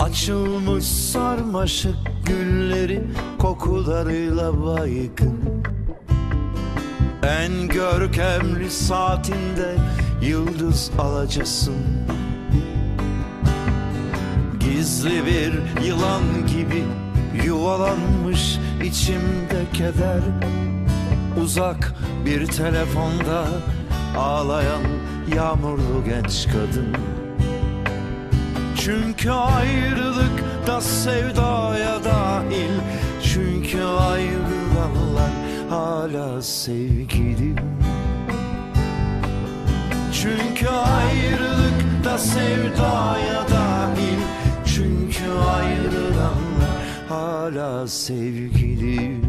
Açılmış sarmaşık gülleri kokularıyla baygın. En görkemli saatinde yıldız alacasın. Gizli bir yılan gibi yuvalanmış içimde keder. Uzak bir telefonda ağlayan yağmurlu genç kadın. Çünkü ayrılık da sevdaya dahil. Çünkü ayrılanlar hala sevgilim. Çünkü ayrılık da sevdaya dahil. Çünkü ayrılanlar hala sevgilim.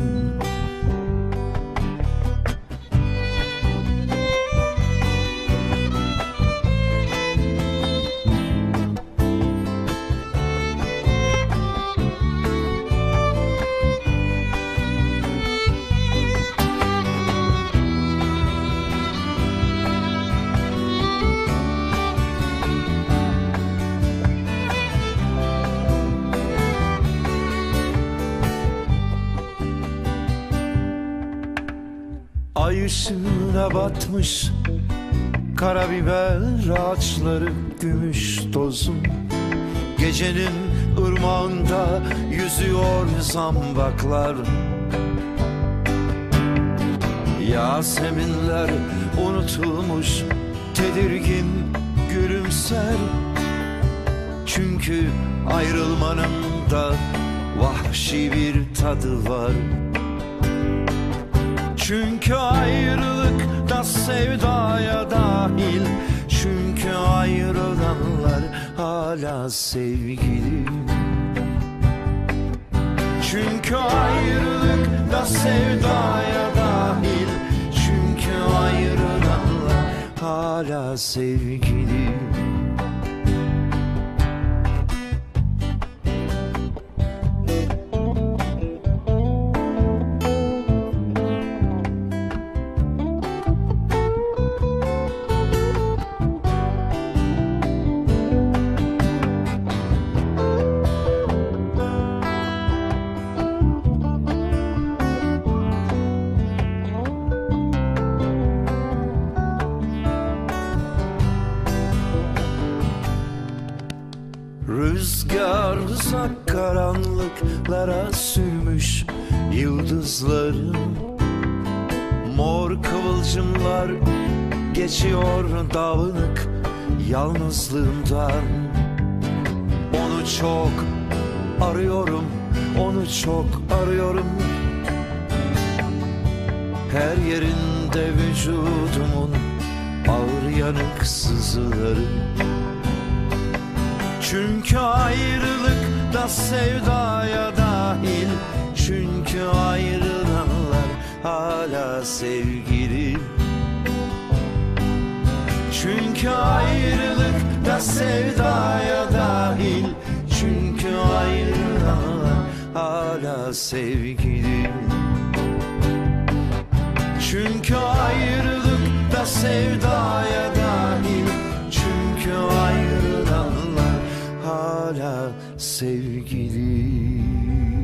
Ay ışığına batmış karabiber ağaçları gümüş tozun. Gecenin ırmağında yüzüyor zambaklar. Yaseminler unutulmuş tedirgin gülümser. Çünkü ayrılmanın da vahşi bir tadı var. Çünkü ayrılık da sevdaya dahil. Çünkü ayrılanlar hala sevgilim. Çünkü ayrılık da sevdaya dahil. Çünkü ayrılanlar hala sevgilim. Rüzgar uzak karanlıklara sürmüş yıldızların. Mor kıvılcımlar geçiyor dağınık yalnızlığımdan. Onu çok arıyorum, onu çok arıyorum. Her yerinde vücudumun ağır yanık sızıları. Çünkü ayrılık da sevdaya dahil. Çünkü ayrılanlar hala sevgilim. Çünkü ayrılık da sevdaya dahil. Çünkü ayrılanlar hala sevgilim. Çünkü ayrılık da sevdaya dahil. Çünkü ayrılanlar hala sevgilim.